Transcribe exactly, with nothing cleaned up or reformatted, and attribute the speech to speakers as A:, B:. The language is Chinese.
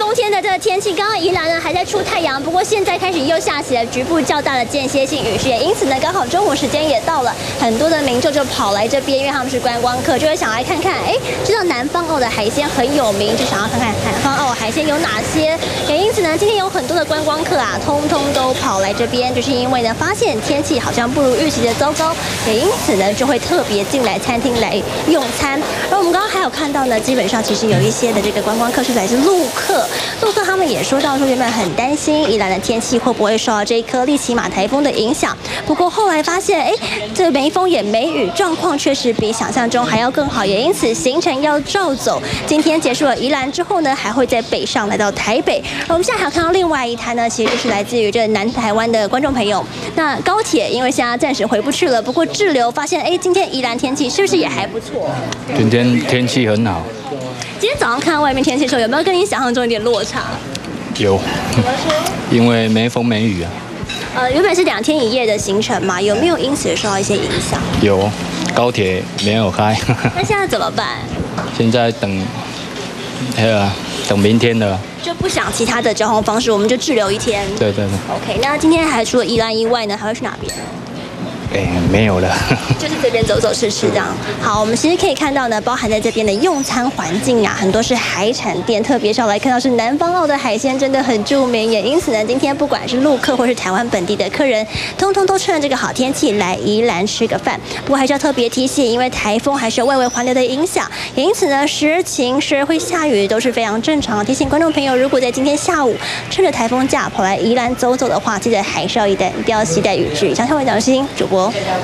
A: 冬天的这个天气，刚刚宜兰呢还在出太阳，不过现在开始又下起了局部较大的间歇性雨势，也因此呢，刚好中午时间也到了，很多的民众就跑来这边，因为他们是观光客，就会想来看看，哎，知道南方澳的海鲜很有名，就想要看看南方澳海鲜有哪些。也因此呢，今天有很多的观光客啊，通通都跑来这边，就是因为呢，发现天气好像不如预期的糟糕，也因此呢，就会特别进来餐厅来用餐。而我们刚刚还有看到呢，基本上其实有一些的这个观光客是来自陆客，陆客他们也说到说原本很担心宜兰的天气会不会受到这一颗利奇马台风的影响，不过后来发现，哎，这没风也没雨，状况确实比想象中还要更好，也因此行程要照走。今天结束了宜兰之后呢，还会在北上来到台北。而我们现在还有看到另外一摊呢，其实就是来自于这南台湾的观众朋友。那高铁因为现在暂时回不去了，不过滞留发现，哎，今天宜兰天气是不是也还不错？
B: 今天天气很好。
A: 今天早上看到外面天气的时候，有没有跟你想象中有点落差？
B: 有。
A: 怎么说？
B: 因为没风没雨啊。
A: 呃，原本是两天一夜的行程嘛，有没有因此受到一些影响？
B: 有，高铁没有开。
A: 那现在怎么办？
B: 现在等，呃，等明天的。
A: 就不想其他的交通方式，我们就滞留一天。
B: 对对对。
A: OK， 那今天还除了宜兰以外呢，还会去哪边？
B: 哎，没有了，
A: 就是这边走走吃吃这样。好，我们其实可以看到呢，包含在这边的用餐环境啊，很多是海产店，特别少来看到是南方澳的海鲜，真的很著名。也因此呢，今天不管是陆客或是台湾本地的客人，通通都趁着这个好天气来宜兰吃个饭。不过还是要特别提醒，因为台风还是有外围环流的影响，也因此呢，时而晴，时而会下雨，都是非常正常。提醒观众朋友，如果在今天下午趁着台风假跑来宜兰走走的话，记得还是要一定要携带雨具。以上新闻，蒋欣主播。